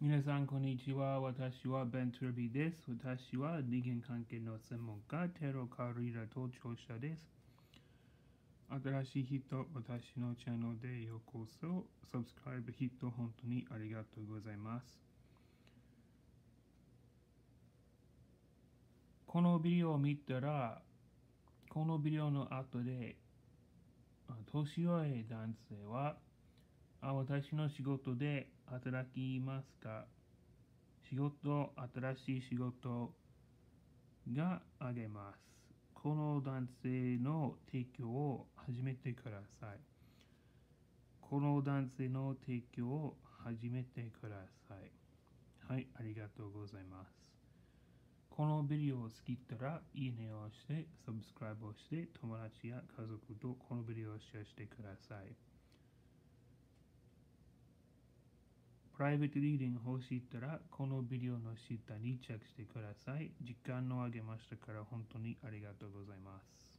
皆さん、こんにちは。私はベントゥルビーです。私は人間関係の専門家、テロカリラと聴者です。新しい人、私のチャンネルでようこそ。サブスクライブヒット、本当にありがとうございます。このビデオを見たら、このビデオの後で、年上男性は、私の仕事で働きますか？新しい仕事があげます。この男性の提供を始めてください。この男性の提供を始めてください。はい、ありがとうございます。このビデオを好きだったら、いいねをして、サブスクライブをして、友達や家族とこのビデオをシェアしてください。プライベートリーディング欲しいったら、このビデオの下にチェックしてください。時間をあげましたから、本当にありがとうございます。